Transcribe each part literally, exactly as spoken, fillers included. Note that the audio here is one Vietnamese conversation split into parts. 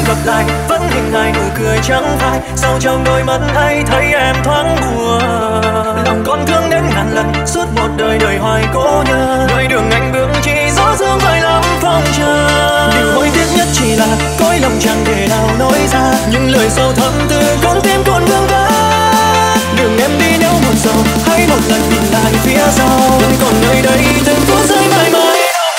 gặp lại vẫn hình hài nụ cười trắng phai, sau trong đôi mắt ấy thấy em thoáng buồn. Lòng con thương đến ngàn lần, suốt một đời đời hoài cố nhớ. Đời đường anh bước chỉ gió sương vơi lắm phong trần. Điều hối tiếc nhất chỉ là cõi lòng chẳng thể nào nói ra những lời sâu thẳm từ con tim còn vương vấn. Đường em đi nếu một giờ hãy một lần nhìn lại phía sau, vẫn còn nơi đây từng phút giây mãi mãi.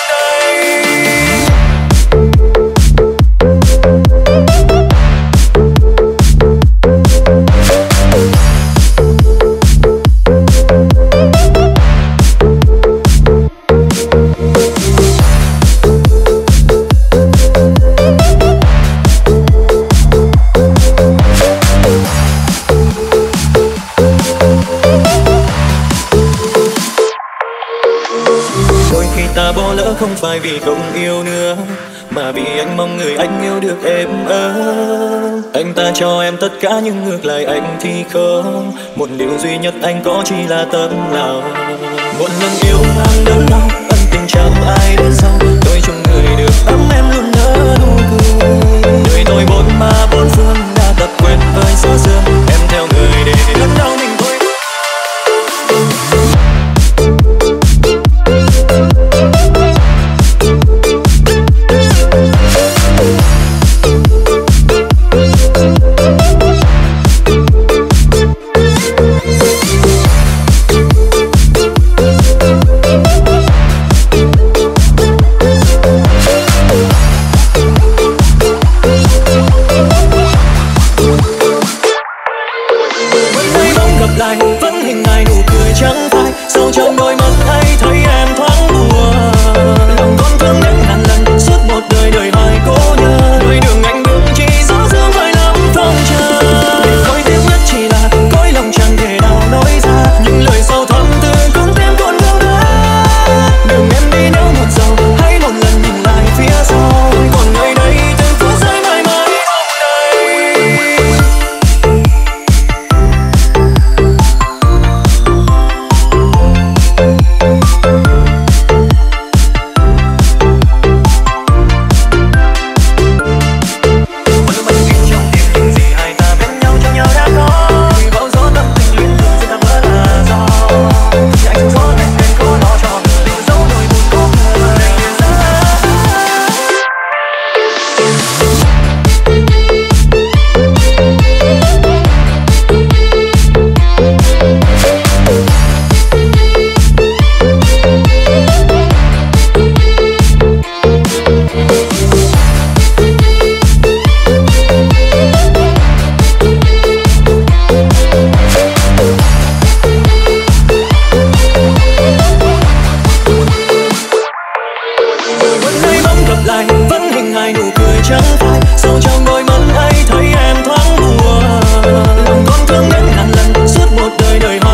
Không phải vì không yêu nữa, mà vì anh mong người anh yêu được em ơ. Anh ta cho em tất cả nhưng ngược lại anh thì không. Một điều duy nhất anh có chỉ là tấm lòng. Một lần yêu mang đớn đau, ân tình chẳng ai đến sau. Tôi chung người được ấm em luôn nở nụ cười. Đời tôi bốn mà bốn phương đã tập quen với gió sương. Em theo người để đớn đau mình thôi. Đời